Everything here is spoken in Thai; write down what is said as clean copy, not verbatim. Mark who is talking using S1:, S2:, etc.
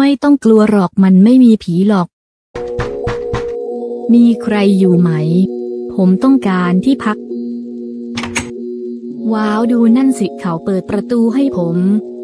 S1: ไม่ต้องกลัวหรอกมันไม่มีผีหรอกมีใครอยู่ไหมผมต้องการที่พักว้าวดูนั่นสิเขาเปิดประตูให้ผม